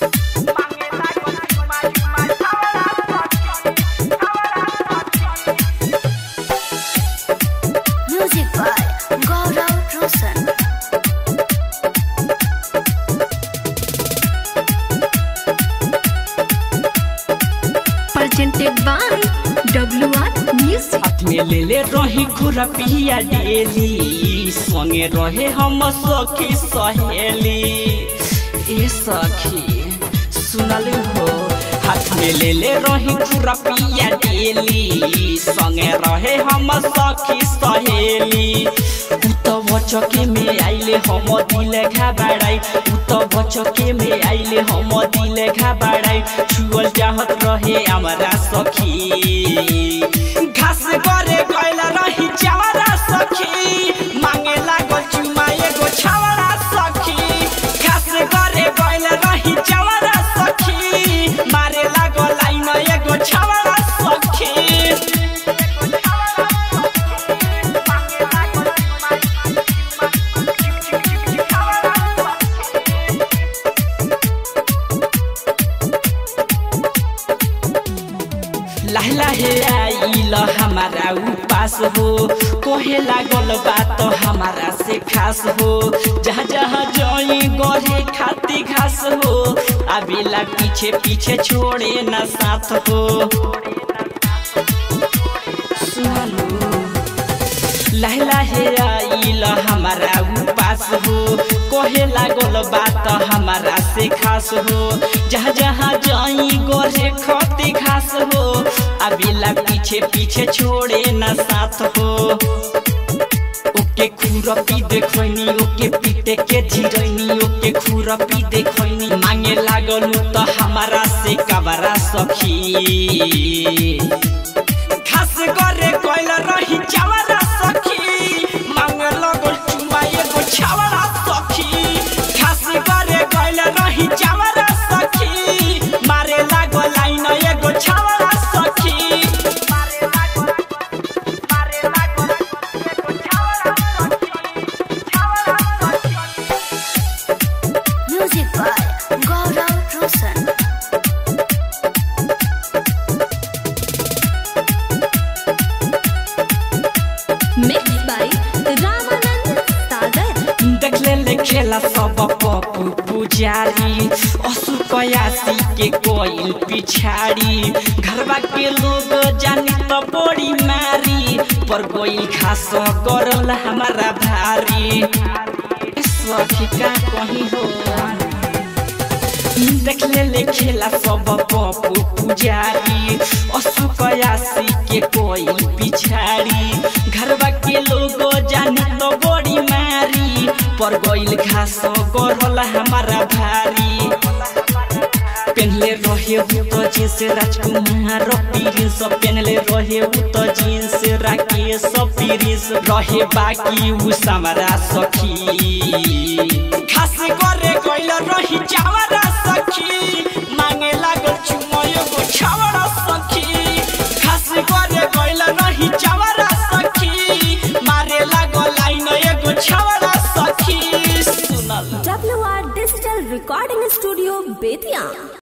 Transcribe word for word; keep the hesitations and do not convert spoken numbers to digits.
Music by Gaurav Roshan. Presented by W R Music. हाथ में ले ले रही खुरपिया डेली संगे रहे हम सखी सहेली। ए सखी सुनल हो, हाथ में ले ले रही खुरपिया डेली संगे रहे हम सखी सहेली। तो बचके में आइले हम दिल घबराई, तो बचके में आइले हम दिल घबराई। छुअल चाहत रहे हमारा सखी, घास करे गइल रही चावरा सखी। मांगे लागल चुमा एगो छावरा सखी, घास करे गइल रही चावरा सखी। मारे लागल लाइन एगो छावरा सखी। लहला हे आइल हमारा उपास हो, कोहे लागल बात हमारा से खास हो। जहाँ जहाँ जाई गहे खाती घास हो, अबेला पीछे पीछे छोड़े न साथ हो। सुनो लहला हे आइल हमारा उपास हो, कोहे लागल बात हमारा से खास हो। जहाँ जहाँ जाई गोरे खती घास हो, अबेला पीछे पीछे छोड़े न साथ हो। ओके खुरपी देखनी ओके पीटे के झिरनी, ओके खुरपी देखनी मांगे लागल तो हमारा से कबरा सखी। घास करे कोइल रही चावरा सखी, मांगे लागल चुमा एगो छावरा सखी। घास करे कोइल रही चावरा सखी, मारे लागल लाइन एगो छावरा सखी। मारे लागल मारे लागल एगो छावरा सखी, छावरा सखी। Music by Gaurav Roshan. Mixed by Ramanand Sagar. देख ले ले खेला सब पप्पू पुजारी, असु कयासी के कोइल पिछाड़ी। घरवा के लोग जानी तो बड़ी मारी, पर कोइल खास करल हमारा भारी। सखी का कहीं हो, देख ले ले खेला सब पप्पू पुजारी, असु कयासी के कोइल पिछाड़ी। घरवा के लोग जानी तो बड़ी मारी, पर गोइल घास करल हमारा भारी। पहनले रहे तो जींस राजकुमार प्रिंस, पहनले रहे तो जींस राकेश प्रिंस। रहे बाकी उ हमारा सखी, घास करे गइल रही चावरा सखी। मांगे लागल चुमा एगो छावरा सखी, घास करे गइल रही चावरा सखी। मारे लागल लाइन एगो छावरा सखी। सुनल W R Digital Recording Studio, Bethiya.